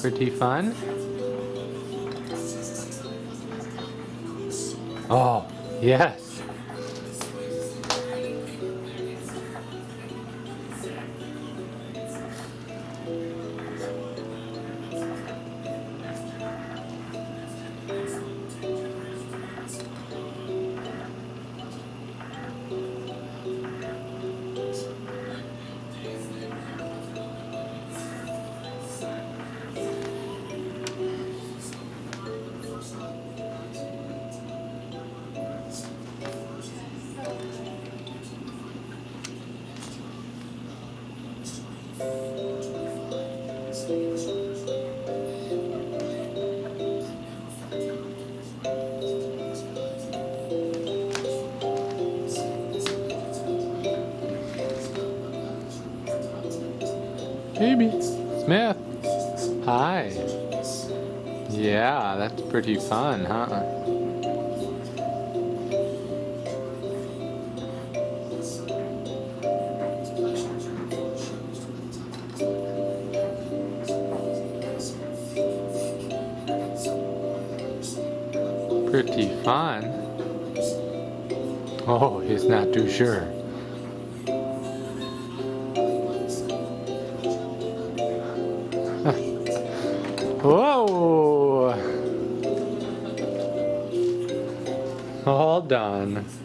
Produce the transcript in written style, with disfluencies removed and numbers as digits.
Pretty fun? Oh, yes. Baby Smith. Hi. Yeah, that's pretty fun, huh? Pretty fun. Oh, he's not too sure. Whoa! All done.